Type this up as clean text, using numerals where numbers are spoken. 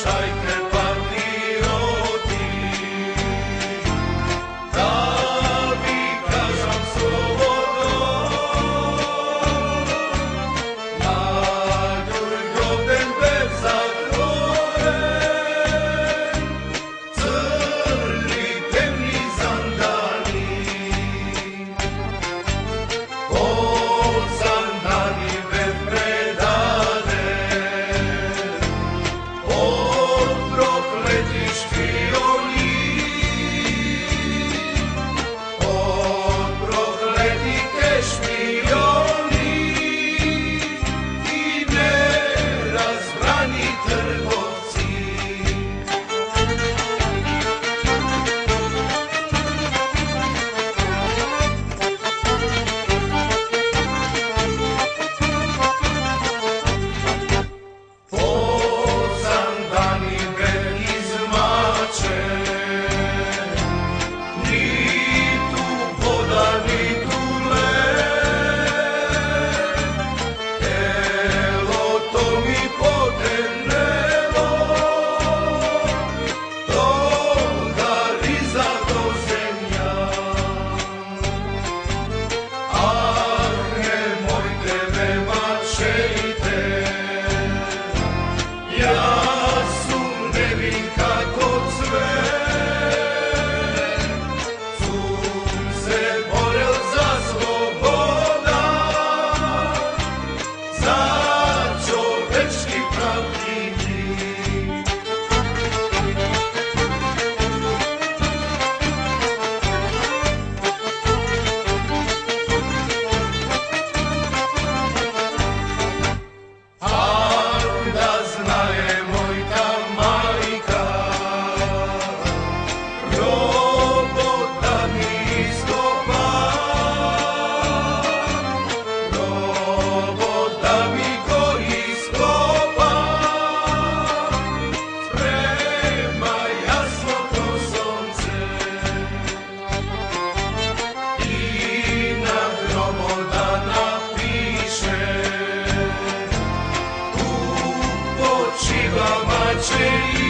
slušajte patrioti, da vi kažem slobodno, na Đurđevden bez zatvoren, crni temni zandani, od zandani bez predade, od prokleti špioni, od prokletike špioni i nerazbrani trgovci. Pozandani bez izmačen, ni tu voda, ni tu led, evo to mi podernelo, toga riza do zemlja. Ah, nemojte me mačejte, ja sam nevin kako cvet, sam se borel za slobodan, za čovečki pravdiki. Da znaje mojta majka, robota mi iskopa, robota mi go iskopa, sprema jasno ko sonce i na groboda napiše: tu počiva mačeji.